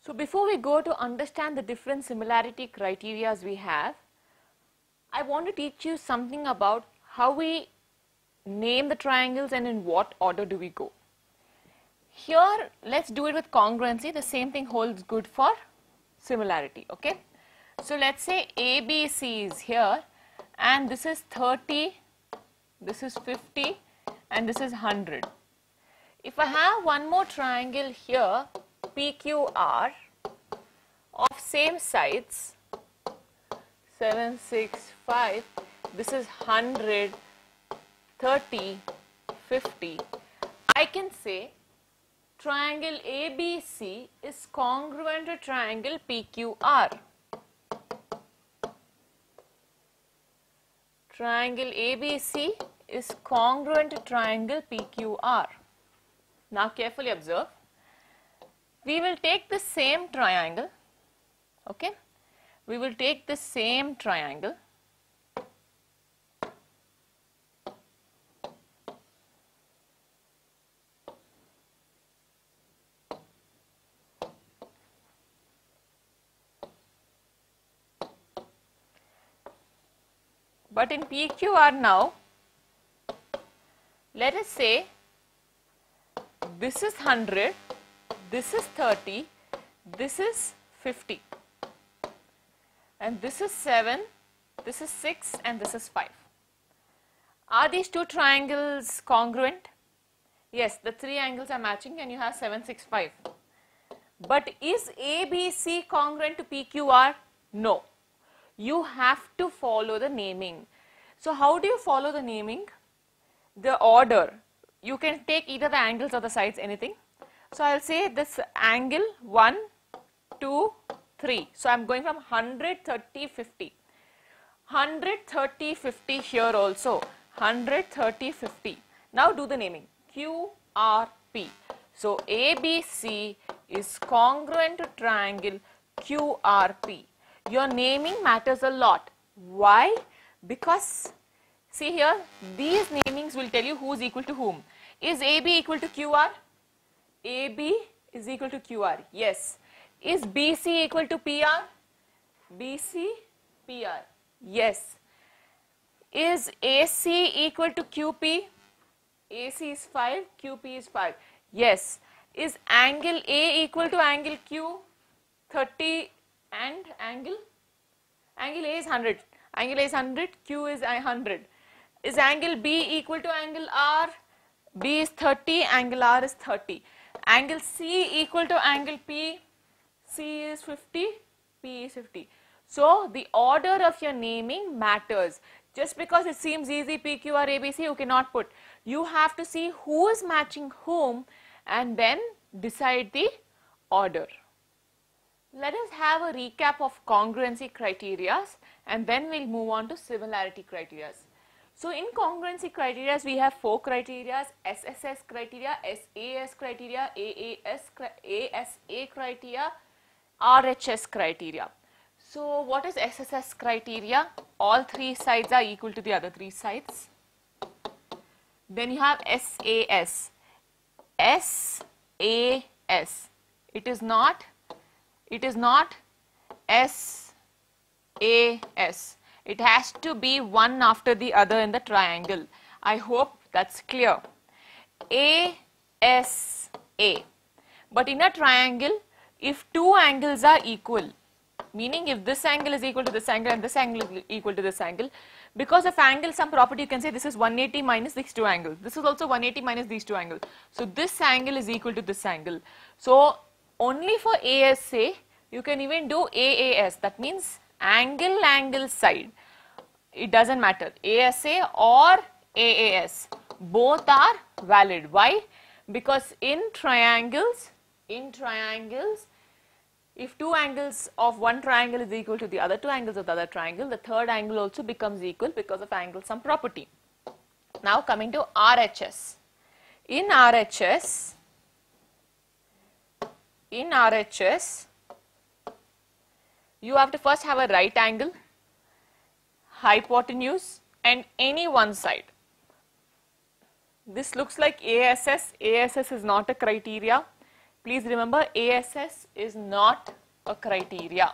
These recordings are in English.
So before we go to understand the different similarity criteria we have, I want to teach you something about how we name the triangles and in what order do we go. Here, let's do it with congruency. The same thing holds good for similarity, okay? So let's say ABC is here and this is 30, this is 50 and this is 100. If I have one more triangle here, PQR, of same sides, 7, 6, 5, this is 100, 30, 50, I can say triangle ABC is congruent to triangle PQR. Triangle ABC is congruent to triangle PQR. Now carefully observe. We will take the same triangle, okay? We will take the same triangle . But in PQR now, let us say this is 100, this is 30, this is 50, and this is 7, this is 6 and this is 5. Are these two triangles congruent? Yes, the three angles are matching and you have 7, 6, 5. But is ABC congruent to PQR? No. You have to follow the naming. So how do you follow the naming? The order. You can take either the angles or the sides, anything. So I'll say this angle 1, 2, 3. So I'm going from 100, 30, 50. 100, 30, 50 here also. 100, 30, 50. Now do the naming. QRP. So ABC is congruent to triangle QRP. Your naming matters a lot. Why? Because see here, these namings will tell you who is equal to whom. Is AB equal to QR? AB is equal to QR. Yes. Is BC equal to PR? BC, PR. Yes. Is AC equal to QP? AC is 5, QP is 5. Yes. Is angle A equal to angle Q? 30 and angle A is 100. Angle A is 100, Q is 100. Is angle B equal to angle R? B is 30, angle R is 30. Angle C equal to angle P? C is 50, P is 50. So the order of your naming matters. Just because it seems easy, P, Q, R, A, B, C, you cannot put. You have to see who is matching whom and then decide the order. Let us have a recap of congruency criteria and then we'll move on to similarity criteria. So in congruency criteria, we have 4 criteria: SSS criteria, SAS criteria, ASA criteria, RHS criteria. So what is SSS criteria? All 3 sides are equal to the other 3 sides. Then you have SAS. SAS. It is not SAS. It has to be one after the other in the triangle. I hope that's clear. ASA. But in a triangle, if 2 angles are equal, meaning if this angle is equal to this angle and this angle is equal to this angle, because of angle some property you can say this is 180 minus these 2 angles. This is also 180 minus these 2 angles. So this angle is equal to this angle. So only for ASA you can even do AAS, that means angle side. It doesn't matter, ASA or AAS, both are valid. Why? Because in triangles, if 2 angles of one triangle is equal to the other 2 angles of the other triangle, the third angle also becomes equal because of angle sum property. Now coming to RHS. In RHS, you have to first have a right angle, hypotenuse and any one side. This looks like ASS. ASS is not a criteria. Please remember, ASS is not a criteria.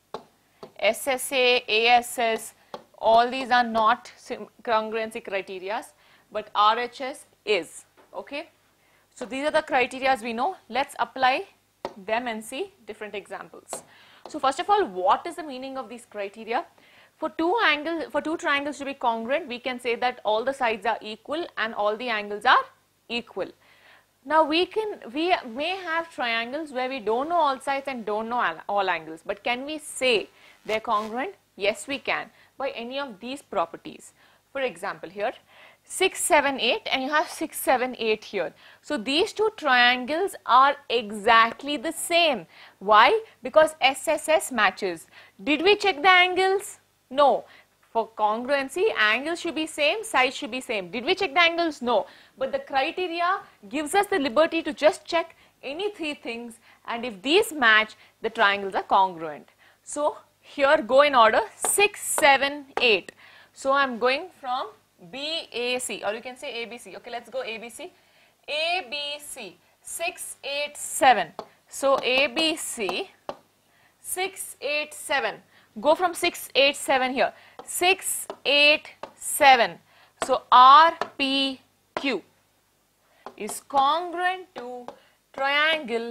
SSA, ASS, all these are not congruency criteria, but RHS is. Okay. So these are the criteria we know. Let's apply them and see different examples. So first of all, what is the meaning of these criteria? For two triangles to be congruent, we can say that all the sides are equal and all the angles are equal. Now we may have triangles where we don't know all sides and don't know all angles, but can we say they're congruent? Yes, we can, by any of these properties. For example, here 6, 7, 8 and you have 6, 7, 8 here. So these two triangles are exactly the same. Why? Because SSS matches. Did we check the angles? No. For congruency, angles should be same, sides should be same. Did we check the angles? No. But the criteria gives us the liberty to just check any three things, and if these match, the triangles are congruent. So here go in order 6, 7, 8. So I am going from BAC, or you can say ABC. Okay, let's go ABC. ABC 6, 8, 7. So ABC 6, 8, 7. Go from 6, 8, 7 here. 6, 8, 7. So RPQ is congruent to triangle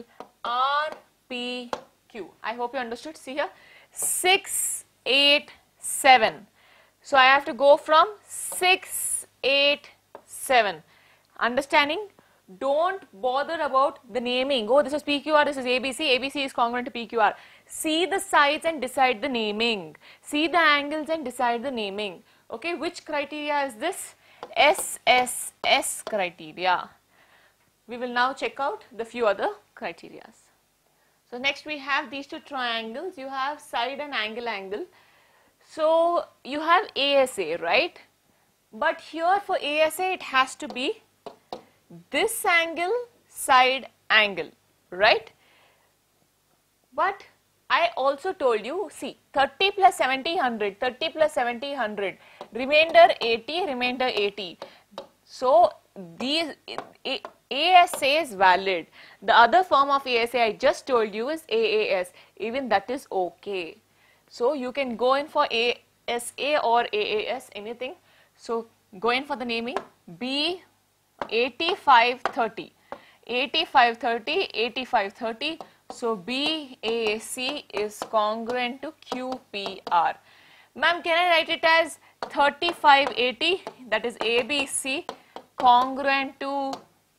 RPQ. I hope you understood. See here 6, 8, 7. So I have to go from 6, 8, 7. Understanding? Don't bother about the naming. Oh, this is PQR, this is ABC. ABC is congruent to PQR. See the sides and decide the naming. See the angles and decide the naming. Okay, which criteria is this? SSS criteria. We will now check out the few other criteria. So next we have these two triangles. You have side and angle. So you have ASA, right? But here for ASA it has to be this angle, side angle, right? But I also told you, see 30 plus 70, 100, 30 plus 70, 100, remainder 80, remainder 80. So these ASA is valid. The other form of ASA I just told you is AAS. Even that is okay. So you can go in for ASA or AAS, anything. So go in for the naming. B 85, 30. 85, 30, 85, 30. So BAC is congruent to QPR. Ma'am, can I write it as 35, 80? That is ABC congruent to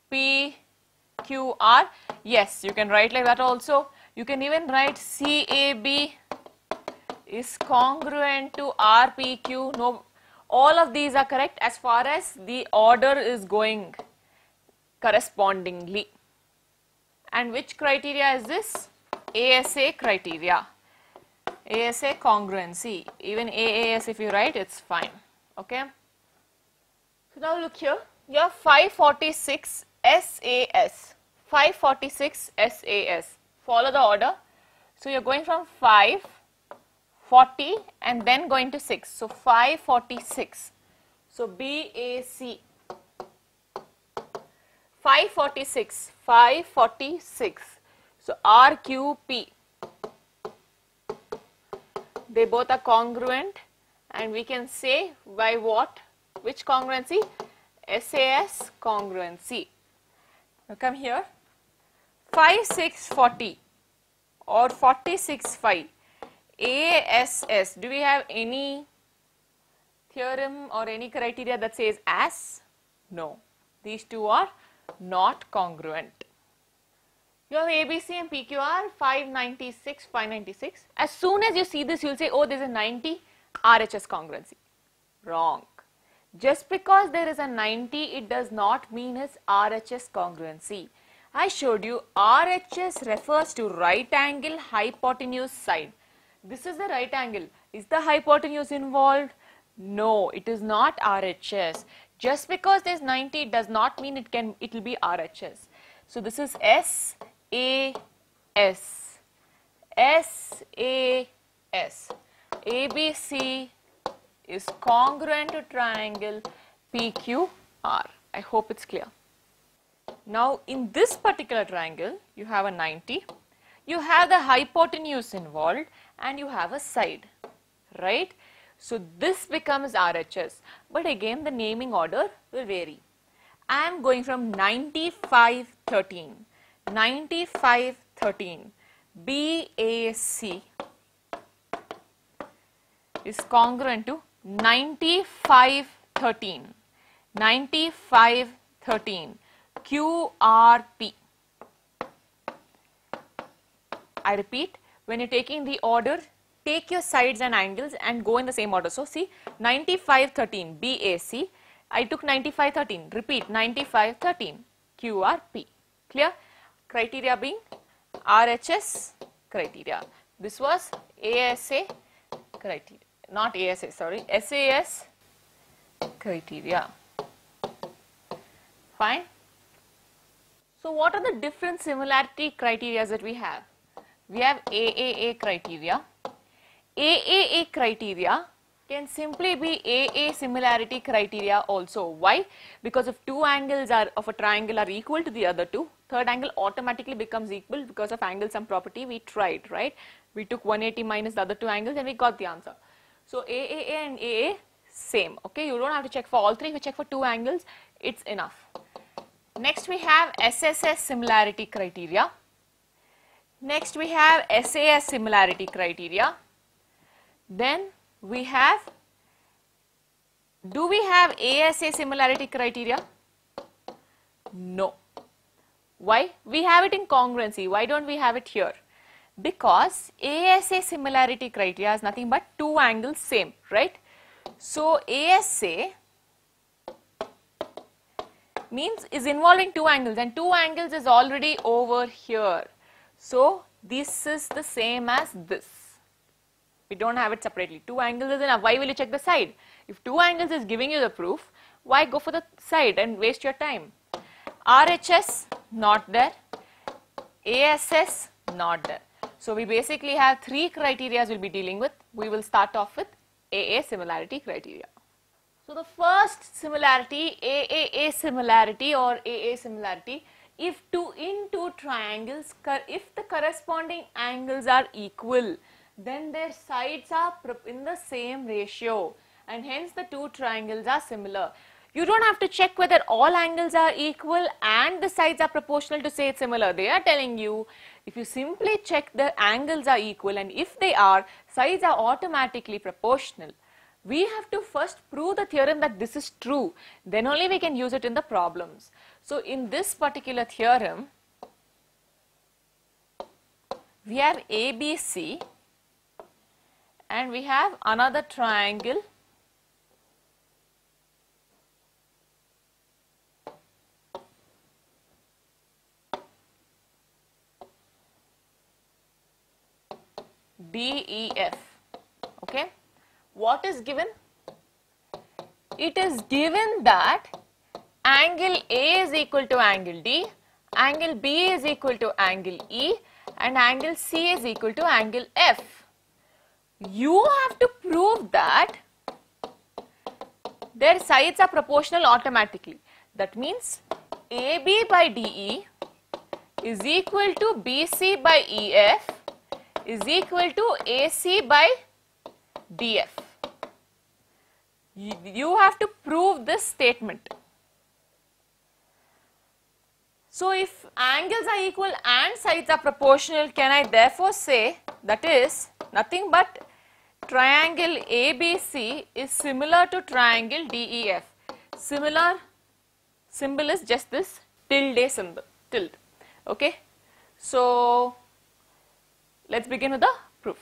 PQR. Yes, you can write like that also. You can even write CAB is congruent to RPQ. No, all of these are correct as far as the order is going correspondingly. And which criteria is this? ASA criteria. ASA congruency. Even AAS if you write, it's fine. Okay. So now look here. You have 546 SAS. 546 SAS. Follow the order. So you're going from 5, 40 and then going to 6. So 546. So BAC. 546. 546. So RQP. They both are congruent, and we can say by what? Which congruency? SAS congruency. Now come here. 5640 or 465. ASS. Do we have any theorem or any criteria that says as? No. These two are not congruent. You have ABC and PQR 596, 596. As soon as you see this, you will say, oh, there is a 90 RHS congruency. Wrong. Just because there is a 90, it does not mean it's RHS congruency. I showed you RHS refers to right angle, hypotenuse, side. This is the right angle. Is the hypotenuse involved? No, it is not RHS. Just because there is 90, it does not mean it will be RHS. So this is SAS. SAS. ABC is congruent to triangle PQR. I hope it's clear. Now in this particular triangle, you have a 90, you have the hypotenuse involved and you have a side, right? So this becomes RHS, but again the naming order will vary. I am going from 95, 13, 95, 13, BAC is congruent to 95, 13, 95, 13, QRP. I repeat, when you're taking the order, take your sides and angles and go in the same order. So see, 95, 13, BAC. I took 95, 13. Repeat, 95, 13, QRP. Clear? Criteria being RHS criteria. This was ASA criteria. Not ASA, sorry, SAS criteria. Fine. So what are the different similarity criteria that we have? We have AAA criteria. AAA criteria can simply be AA similarity criteria also. Why? Because if two angles of a triangle are equal to the other two, third angle automatically becomes equal because of angle sum property we tried, right? We took 180 minus the other two angles and we got the answer. So AAA and AA same, okay? You don't have to check for all three. If you check for two angles, it's enough. Next we have SSS similarity criteria. Next we have SAS similarity criteria. Then we have, do we have ASA similarity criteria? No. Why? We have it in congruency. Why don't we have it here? Because ASA similarity criteria is nothing but two angles same, right? So ASA means is involving two angles and two angles is already over here. So this is the same as this. We don't have it separately. Two angles is enough. Why will you check the side? If two angles is giving you the proof, why go for the side and waste your time? RHS not there. ASS not there. So we basically have three criteria we'll be dealing with. We will start off with AA similarity criteria. So the first similarity, AAA similarity or AA similarity, if in two triangles, if the corresponding angles are equal, then their sides are in the same ratio and hence the two triangles are similar. You don't have to check whether all angles are equal and the sides are proportional to say it's similar. They are telling you if you simply check the angles are equal and if they are, sides are automatically proportional. We have to first prove the theorem that this is true. Then only we can use it in the problems. So in this particular theorem, we have ABC and we have another triangle DEF. Okay. What is given? It is given that angle A is equal to angle D, angle B is equal to angle E and angle C is equal to angle F. You have to prove that their sides are proportional automatically. That means AB by DE is equal to BC by EF is equal to AC by DF. You have to prove this statement. So if angles are equal and sides are proportional, can I therefore say that is nothing but triangle ABC is similar to triangle DEF. Similar symbol is just this tilde symbol, tilde. Okay. So let's begin with the proof.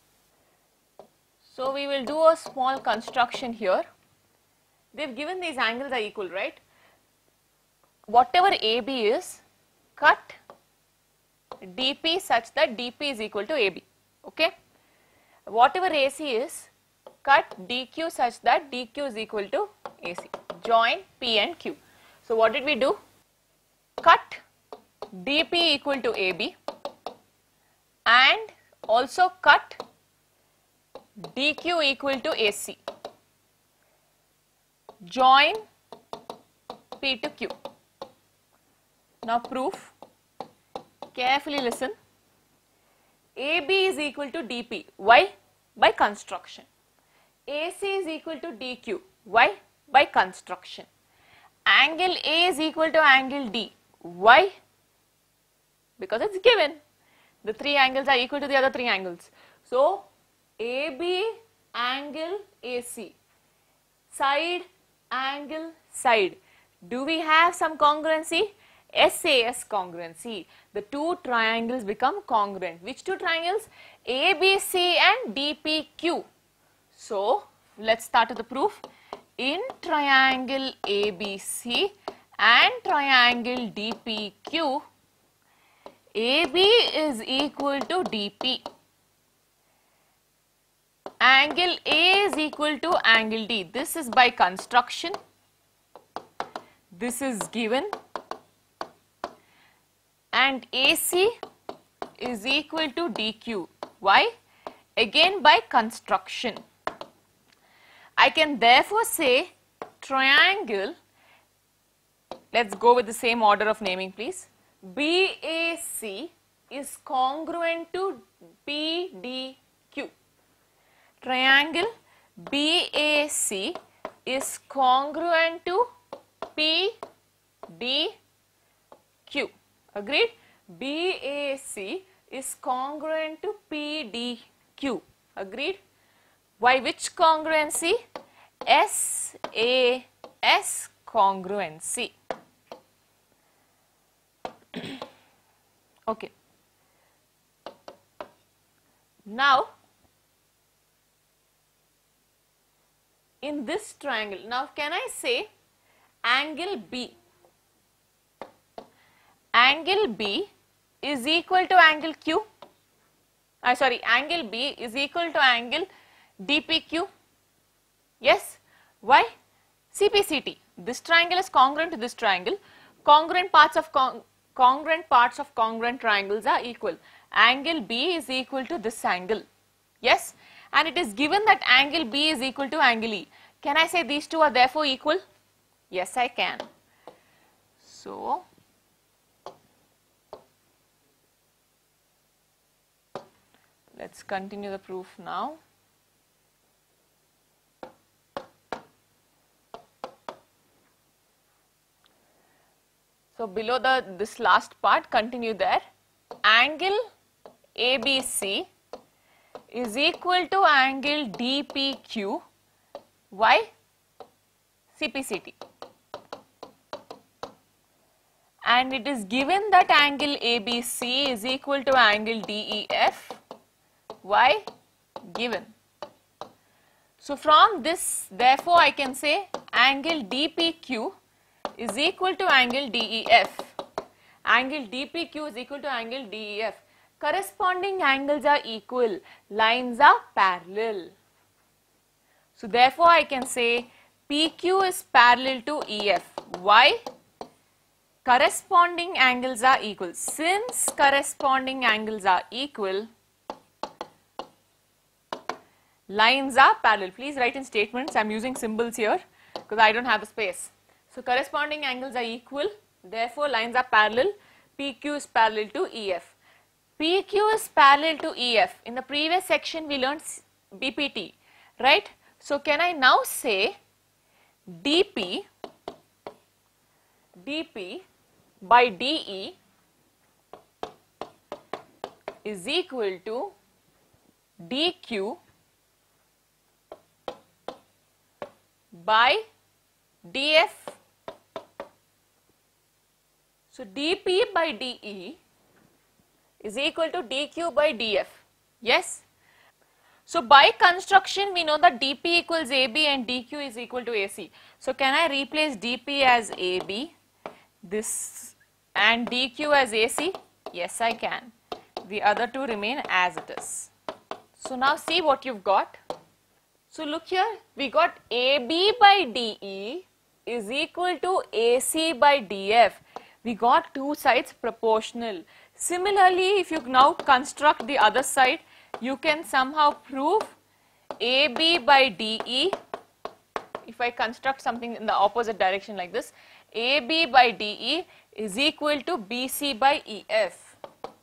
So we will do a small construction here. They've given these angles are equal, right? Whatever AB is, cut DP such that DP is equal to AB. Okay. Whatever AC is, cut DQ such that DQ is equal to AC. Join P and Q. So what did we do? Cut DP equal to AB and also cut DQ equal to AC. Join P to Q. Now proof, carefully listen. AB is equal to DP. Why? By construction. AC is equal to DQ. Why? By construction. Angle A is equal to angle D. Why? Because it's given. The three angles are equal to the other three angles. So, AB angle AC. Side angle side. Do we have some congruency? SAS congruency. The two triangles become congruent. Which two triangles? ABC and DPQ. So, let's start with the proof. In triangle ABC and triangle DPQ, AB is equal to DP. Angle A is equal to angle D. This is by construction. This is given. And AC is equal to DQ. Why? Again by construction. I can therefore say triangle, let's go with the same order of naming please. BAC is congruent to BDQ. Triangle BAC is congruent to PDQ. Agreed? BAC is congruent to PDQ. Agreed? Why? Which congruency? SAS congruency. Okay. Now, in this triangle, now can I say angle B? Angle B is equal to angle Q. Angle B is equal to angle DPQ. Yes. Why? CPCT. This triangle is congruent to this triangle. Congruent parts of congruent triangles are equal. Angle B is equal to this angle. Yes. And it is given that angle B is equal to angle E. Can I say these two are therefore equal? Yes, I can. So, let's continue the proof now. So, below this last part, continue there. Angle ABC is equal to angle DPQ. Why? CPCT. And it is given that angle ABC is equal to angle DEF. Why? Given. So, from this, therefore, I can say angle DPQ is equal to angle DEF. Angle DPQ is equal to angle DEF. Corresponding angles are equal, lines are parallel. So, therefore, I can say PQ is parallel to EF. Why? Corresponding angles are equal. Since corresponding angles are equal, lines are parallel. Please write in statements. I am using symbols here because I don't have a space. So, corresponding angles are equal, therefore, lines are parallel. PQ is parallel to EF. PQ is parallel to EF. In the previous section, we learned BPT, right? So, can I now say DP by DE is equal to DQ by DF. So, DP by DE is equal to DQ by DF. Yes. So, by construction we know that DP equals AB and DQ is equal to AC. So, can I replace DP as AB, this, and DQ as AC? Yes, I can. The other two remain as it is. So, now see what you've got. So, look here, we got AB by DE is equal to AC by DF. We got two sides proportional. Similarly, if you now construct the other side, you can somehow prove AB by DE. If I construct something in the opposite direction like this, AB by DE is equal to BC by EF.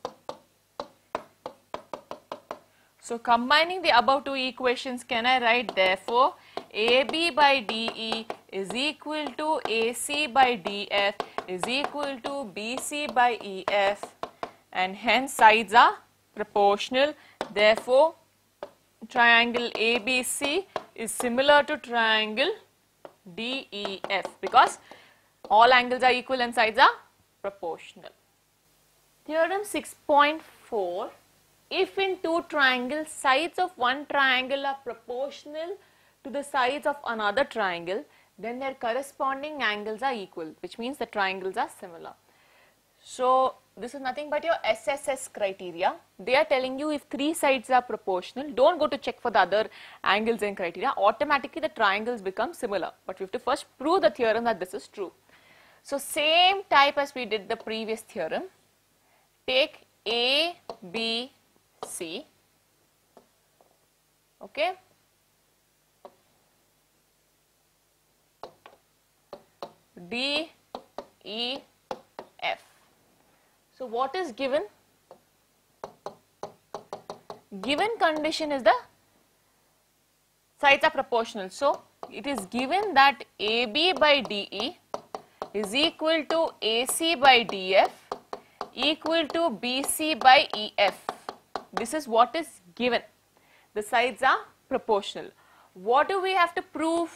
So combining the above two equations, can I write therefore AB by DE is equal to AC by DF is equal to BC by EF, and hence sides are proportional. Therefore triangle ABC is similar to triangle DEF because all angles are equal and sides are proportional. Theorem 6.4. If in two triangles, sides of one triangle are proportional to the sides of another triangle, then their corresponding angles are equal, which means the triangles are similar. So this is nothing but your SSS criteria. They are telling you if three sides are proportional, don't go to check for the other angles and criteria. Automatically the triangles become similar. But we have to first prove the theorem that this is true. So same type as we did the previous theorem. Take A, B, C. Okay. D, E, F. So what is given? Given condition is the sides are proportional. So it is given that AB by DE is equal to AC by DF equal to BC by EF. This is what is given. The sides are proportional. What do we have to prove?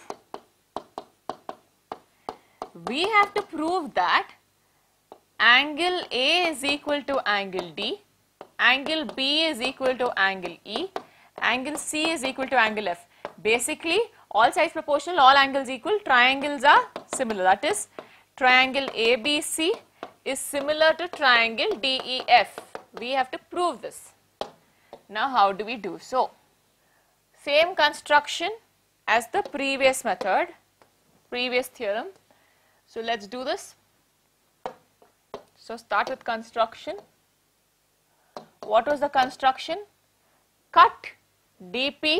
We have to prove that angle A is equal to angle D, angle B is equal to angle E, angle C is equal to angle F. Basically, all sides proportional, all angles equal, triangles are similar. That is, triangle ABC is similar to triangle DEF. We have to prove this. Now, how do we do so? Same construction as the previous method, previous theorem. So, let us do this. So, start with construction. What was the construction? Cut DP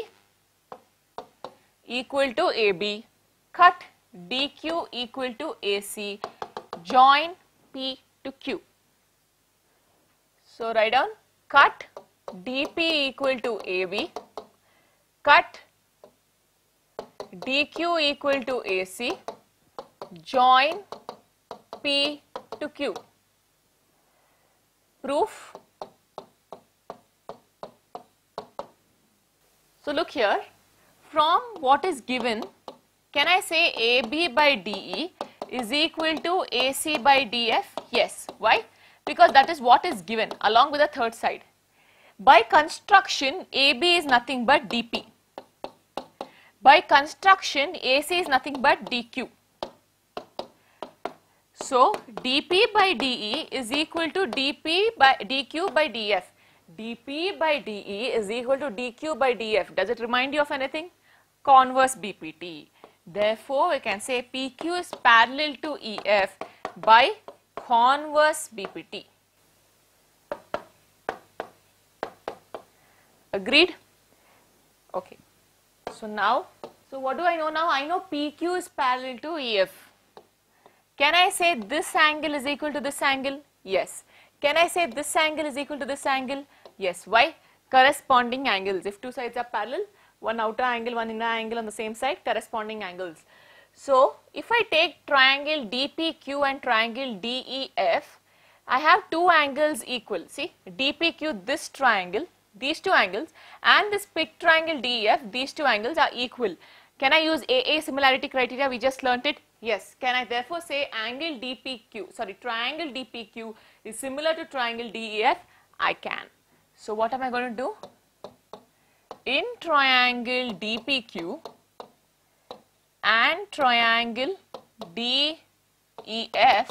equal to AB, cut DQ equal to AC, join P to Q. So, write down cut DP equal to AB, cut DQ equal to AC, join P to Q. Proof. So look here, from what is given, can I say AB by DE is equal to AC by DF? Yes. Why? Because that is what is given along with the third side. By construction, AB is nothing but DP. By construction, AC is nothing but DQ. So, DP by DE is equal to DP by DQ by DF. DP by DE is equal to DQ by DF. Does it remind you of anything? Converse BPT. Therefore, we can say PQ is parallel to EF by converse BPT. Agreed? Okay. So now, what do I know now? I know PQ is parallel to EF. Can I say this angle is equal to this angle? Yes. Can I say this angle is equal to this angle? Yes. Why? Corresponding angles. If two sides are parallel, one outer angle, one inner angle on the same side, corresponding angles. So, if I take triangle DPQ and triangle DEF, I have two angles equal. See, DPQ, this triangle, these two angles, and this big triangle DEF, these two angles are equal. Can I use AA similarity criteria? We just learnt it. Yes. Can I therefore say angle DPQ, sorry, triangle DPQ is similar to triangle DEF? I can. So, what am I going to do? In triangle DPQ and triangle DEF,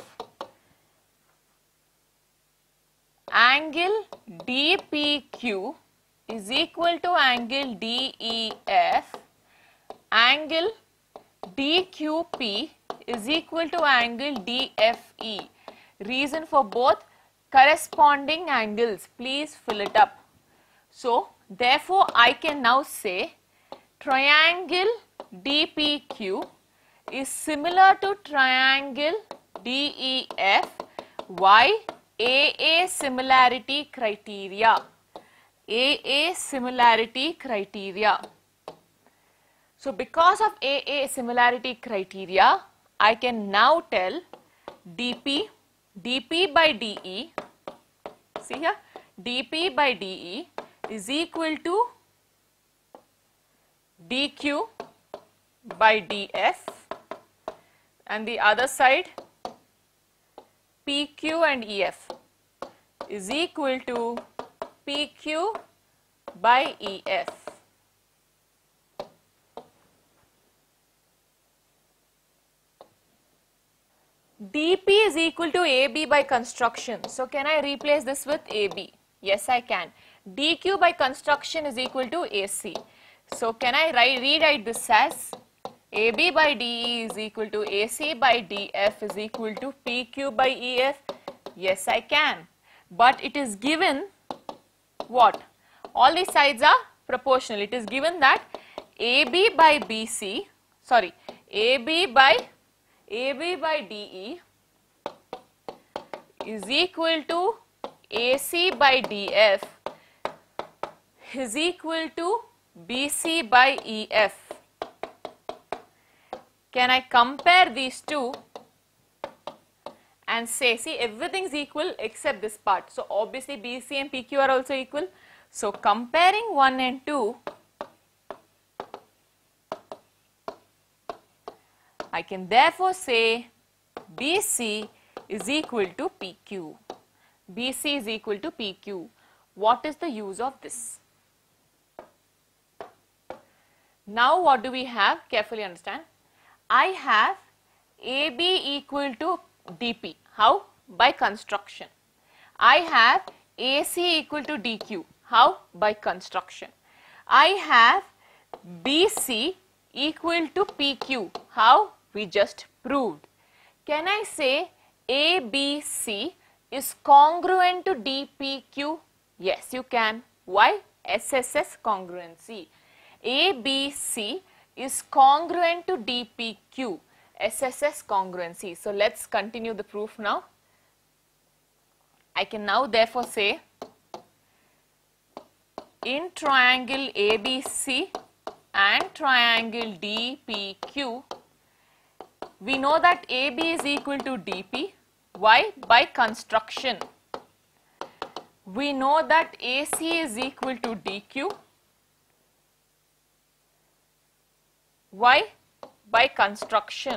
angle DPQ is equal to angle DEF, angle DQP is equal to angle DFE. Reason for both, corresponding angles. Please fill it up. So, therefore, I can now say triangle DPQ is similar to triangle DEF. Why? AA similarity criteria. AA similarity criteria. So because of AA similarity criteria, I can now tell dP by DE, see here, dP by DE is equal to dQ by dF, and the other side PQ and EF is equal to PQ by EF. dP is equal to AB by construction. So can I replace this with AB? Yes, I can. dQ by construction is equal to AC. So can I rewrite this as AB by DE is equal to AC by DF is equal to PQ by EF? Yes, I can. But it is given what? All these sides are proportional. It is given that AB by BC, sorry, AB by DE is equal to AC by DF is equal to BC by EF. Can I compare these two and say, see, everything is equal except this part. So obviously BC and PQ are also equal. So comparing 1 and 2, I can therefore say BC is equal to PQ. BC is equal to PQ. What is the use of this? Now what do we have? Carefully understand. I have AB equal to DP. How? By construction. I have AC equal to DQ. How? By construction. I have BC equal to PQ. How? We just proved. Can I say ABC is congruent to DPQ? Yes, you can. Why? SSS congruency. ABC is congruent to DPQ. SSS congruency. So let's continue the proof now. I can now therefore say in triangle ABC and triangle DPQ, we know that AB is equal to DP. Why? By construction. We know that AC is equal to DQ. Why? By construction.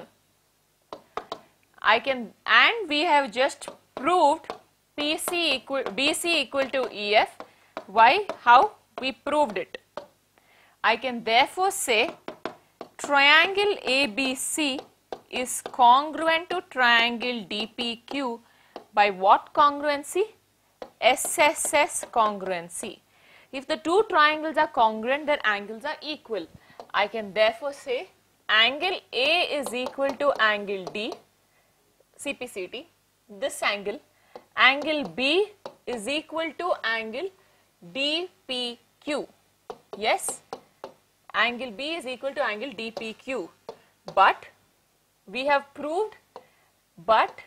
I can, and we have just proved BC equal to EF. Why? How? We proved it. I can therefore say triangle ABC is congruent to triangle DPQ by what congruency? SSS congruency. If the two triangles are congruent, their angles are equal. I can therefore say angle A is equal to angle D, CPCT, this angle. Angle B is equal to angle DPQ. Yes, angle B is equal to angle DPQ. But we have proved, but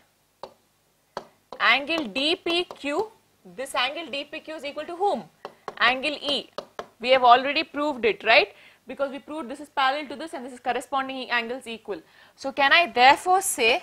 angle DPQ, this angle DPQ is equal to whom? Angle E. We have already proved it, right? Because we proved this is parallel to this and this is corresponding angles equal. So can I therefore say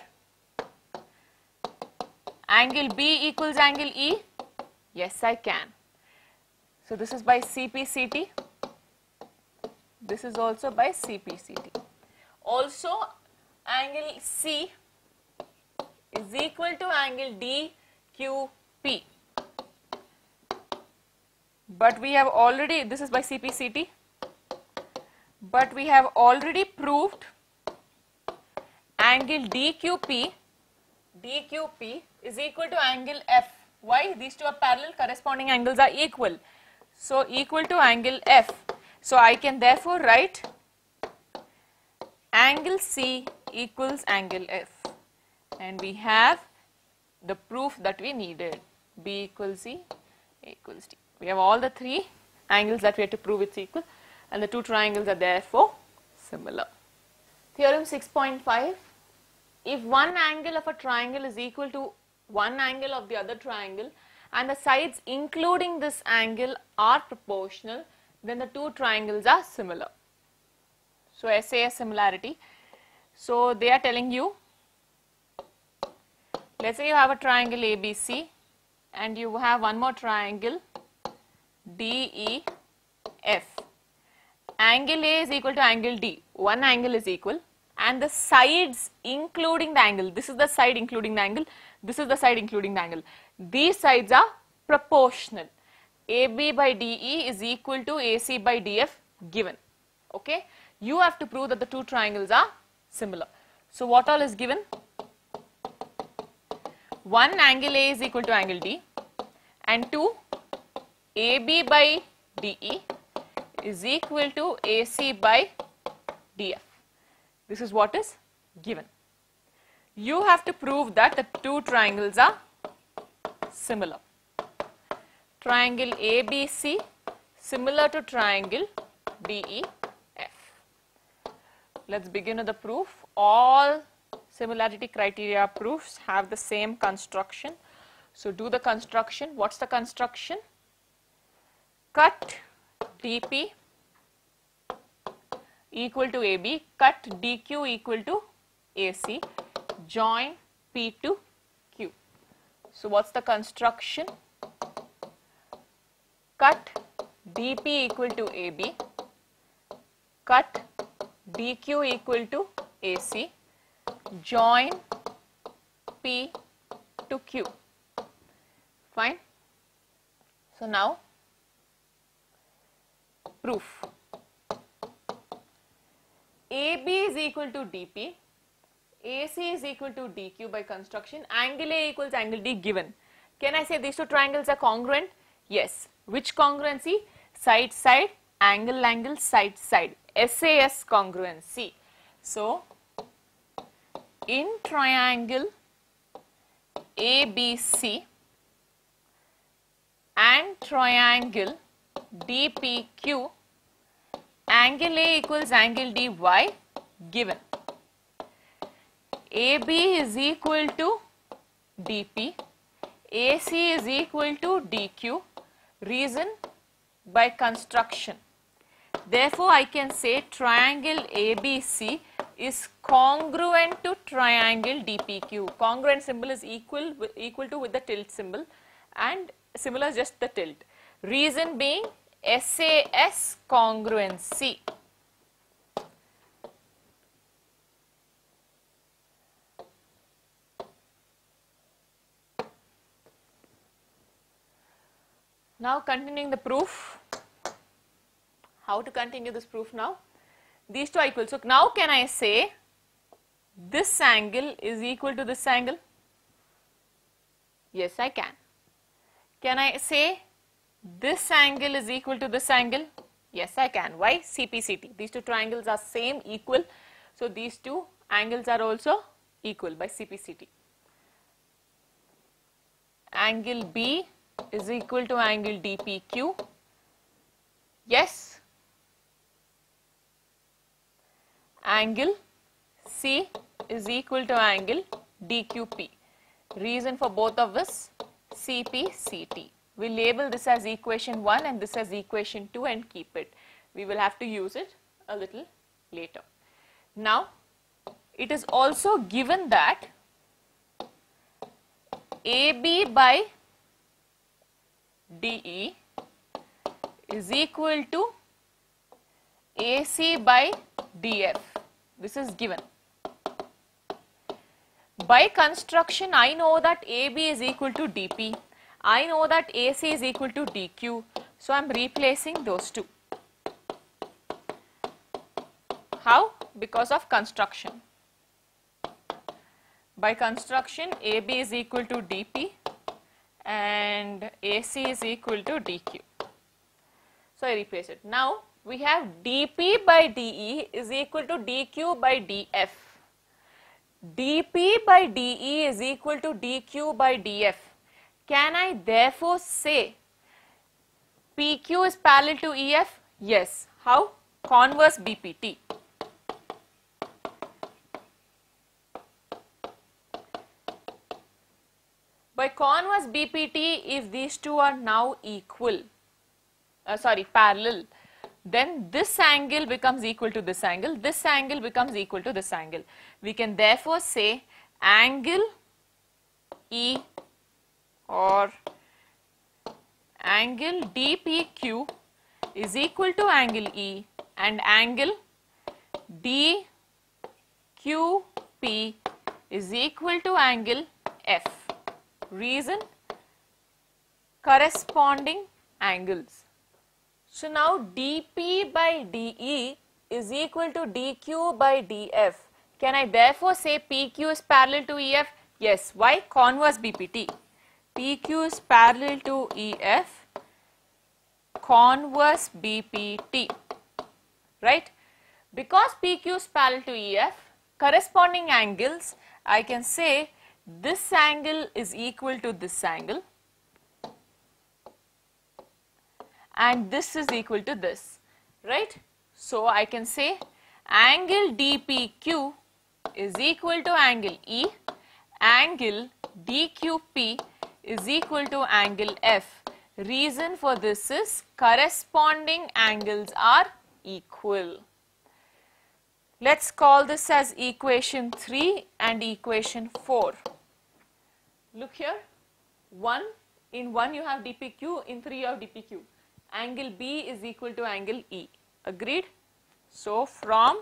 angle B equals angle E? Yes, I can. So this is by CPCT. This is also by CPCT. Also angle C is equal to angle DQP. But we have already, this is by CPCT, but we have already proved angle DQP is equal to angle F. Why? These two are parallel, corresponding angles are equal. So equal to angle F. So I can therefore write angle C equals angle F. And we have the proof that we needed. B equals C, A equals D. We have all the three angles that we have to prove it's equal, and the two triangles are therefore similar. Theorem 6.5. If one angle of a triangle is equal to one angle of the other triangle and the sides including this angle are proportional, then the two triangles are similar. So SAS similarity. So they are telling you, let's say you have a triangle ABC and you have one more triangle DEF. Angle A is equal to angle D. One angle is equal and the sides including the angle, this is the side including the angle, this is the side including the angle. These sides are proportional. AB by DE is equal to AC by DF given. Okay. You have to prove that the two triangles are similar. So what all is given? One, angle A is equal to angle D, and two, AB by DE is equal to AC by DF. This is what is given. You have to prove that the two triangles are similar. Triangle ABC similar to triangle DEF. Let's begin with the proof. All similarity criteria proofs have the same construction. So do the construction. What's the construction? Cut DP equal to AB, cut DQ equal to AC, join P to Q. So what's the construction? Cut DP equal to AB, cut DQ equal to AC, join P to Q. Fine. So now proof. AB is equal to DP, AC is equal to DQ by construction, angle A equals angle D given. Can I say these two triangles are congruent? Yes. Which congruency? Side side, angle angle, side side. SAS congruency. So in triangle ABC and triangle DPQ, angle A equals angle DY given. AB is equal to DP, AC is equal to DQ, reason by construction. Therefore, I can say triangle ABC is congruent to triangle DPQ. Congruent symbol is equal to with the tilt symbol and similar is just the tilt. Reason being SAS congruency. Now continuing the proof. How to continue this proof now? These two are equal. So now can I say this angle is equal to this angle? Yes, I can. Can I say this angle is equal to this angle? Yes, I can. Why? CPCT. These two triangles are same, equal. So these two angles are also equal by CPCT. Angle B is equal to angle DPQ. Yes. Angle C is equal to angle DQP. Reason for both of us, CPCT. We label this as equation 1 and this as equation 2 and keep it. We will have to use it a little later. Now, it is also given that AB by DE is equal to AC by DF. This is given. By construction, I know that AB is equal to DP. I know that AC is equal to DQ. So I am replacing those two. How? Because of construction. By construction, AB is equal to DP and AC is equal to DQ. So I replace it. Now we have DP by DE is equal to DQ by DF. DP by DE is equal to DQ by DF. Can I therefore say PQ is parallel to EF? Yes. How? Converse BPT. By converse BPT, if these two are now equal, parallel, then this angle becomes equal to this angle becomes equal to this angle. We can therefore say angle E or angle DPQ is equal to angle E and angle DQP is equal to angle F. Reason? Corresponding angles. So now dP by dE is equal to dQ by dF. Can I therefore say PQ is parallel to EF? Yes. Why? Converse BPT. PQ is parallel to EF, converse BPT, right? Because PQ is parallel to EF, corresponding angles, I can say this angle is equal to this angle and this is equal to this, right? So I can say angle DPQ is equal to angle E, angle DQP is equal to angle F. Reason for this is corresponding angles are equal. Let's call this as equation 3 and equation 4. Look here, in 1 you have DPQ, in 3 you have DPQ. Angle B is equal to angle E. Agreed? So from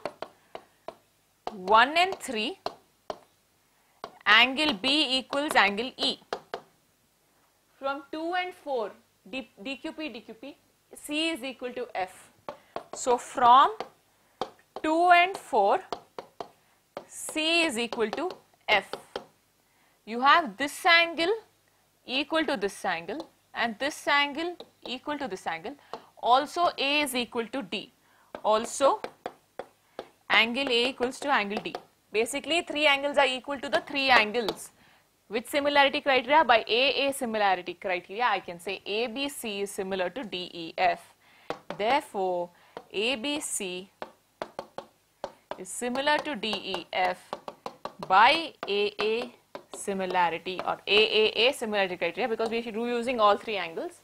1 and 3, angle B equals angle E. From 2 and 4, DQP, C is equal to F. So from 2 and 4, C is equal to F. You have this angle equal to this angle and this angle equal to this angle. Also A is equal to D. Also angle A equals to angle D. Basically 3 angles are equal to the 3 angles. With similarity criteria, by AA similarity criteria, I can say ABC is similar to DEF. Therefore, ABC is similar to DEF by AA similarity or AAA similarity criteria, because we are using all 3 angles.